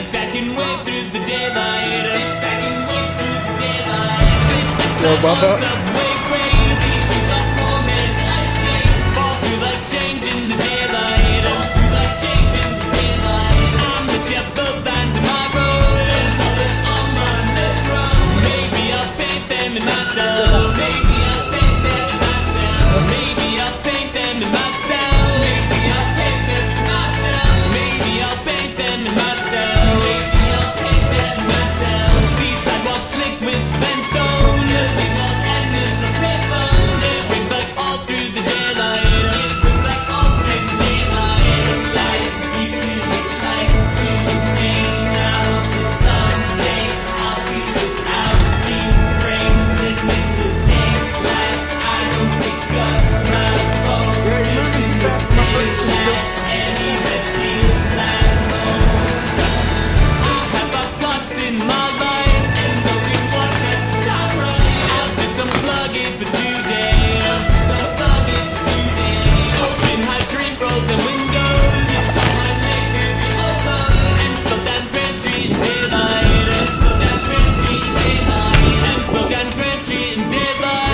Sit back and wait through the daylight. Sit back and wait through the daylight. Sit back on subway trains. Shoes on floor, man's ice skate. Fall through like change in the daylight. Fall through like change in the daylight. I miss your both lines in my road. So that I'm on the road. Maybe I'll paint them in myself. Maybe I'll paint them in myself. Maybe I'll paint them in myself. Maybe I'll paint them in myself. Maybe I'll paint them in myself. Maybe I'll paint them in myself. These sidewalks slick with brimstone. Nothing else and in the payphone. It rings like all through the daylight. It rings like all through the daylight. Like you could hitchhike to Maine now. But someday I'll see without these frames. And in the daylight I don't pick up my phone. Cause in the daylight any that feels like home. I have got plots in my life, and going one at the top right. I'll just unplug it for today. I'll just unplug it for today. Open hydrant, roll the windows. Install my neck through the open. And float down Grand Street in daylight. And float down Grand Street in daylight. And float down Grand Street in daylight.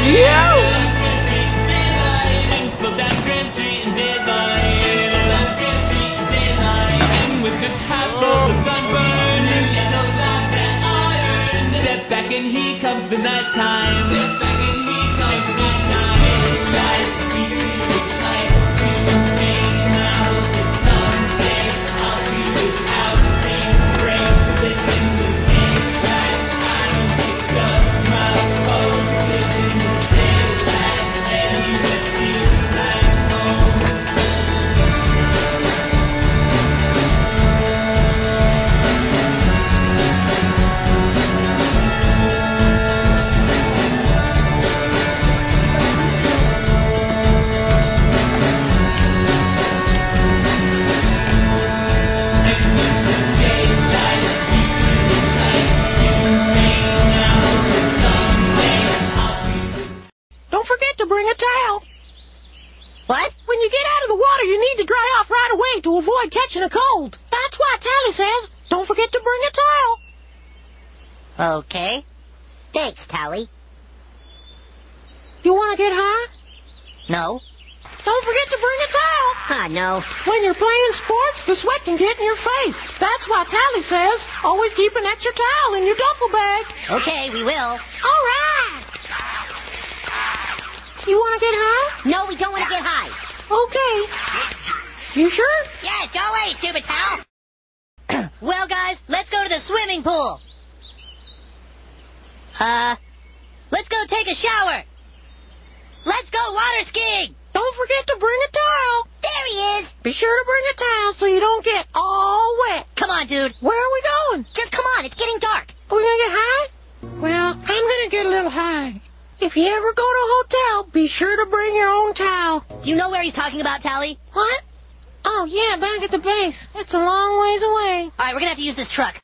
And float down Grand Street in daylight. And float down Grand Street in daylight. And with just half of the sunburn and yellow light that iron. Step back and here comes the nighttime. Step back and here comes the nighttime. Daylight, we could hitchhike to Maine now. But someday I'll see without these frames. And in the daylight I don't pick up my phone. 'Cause in the daylight any that feels like home. Don't forget to bring a towel. What? When you get out of the water, you need to dry off right away to avoid catching a cold. That's why Tally says, don't forget to bring a towel. Okay. Thanks, Tally. You want to get high? No. Don't forget to bring a towel. Ah, no. When you're playing sports, the sweat can get in your face. That's why Tally says, always keep an extra towel in your duffel bag. Okay, we will. All right. You want to get high? No, we don't want to get high. Okay. You sure? Yes, go away, stupid towel. Well, guys, let's go to the swimming pool. Let's go take a shower. Let's go water skiing. Don't forget to bring a towel. There he is. Be sure to bring a towel so you don't get all wet. Come on, dude. Where are we going? Just come on, it's getting dark. Are we going to get high? Well, I'm going to get a little high. If you ever go to a hotel, be sure to bring your own towel. Do you know where he's talking about, Tally? What? Oh, yeah, back at the base. It's a long ways away. All right, we're going to have to use this truck.